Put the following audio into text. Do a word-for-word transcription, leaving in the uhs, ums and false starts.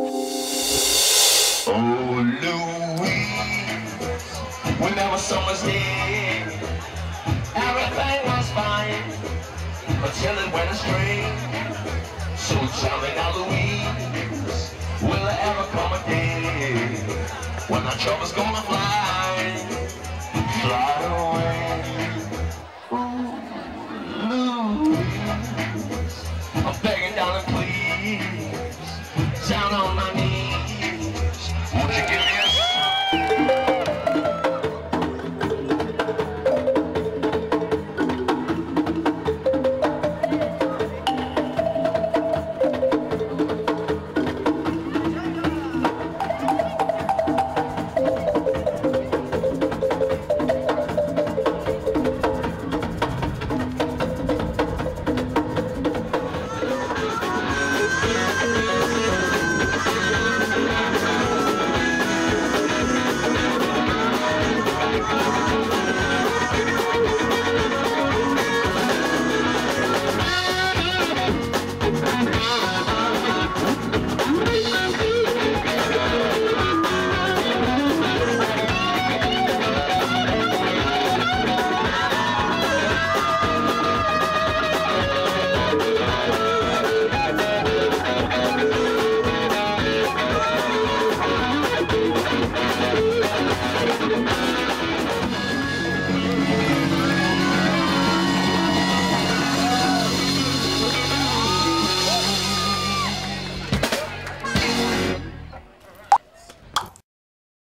Oh, Louise, whenever summer's here, everything was fine until it went astray. So tell me now, Louise, will there ever come a day when our trouble's gonna fly, fly away? Ooh, Louise, I'm begging down and please,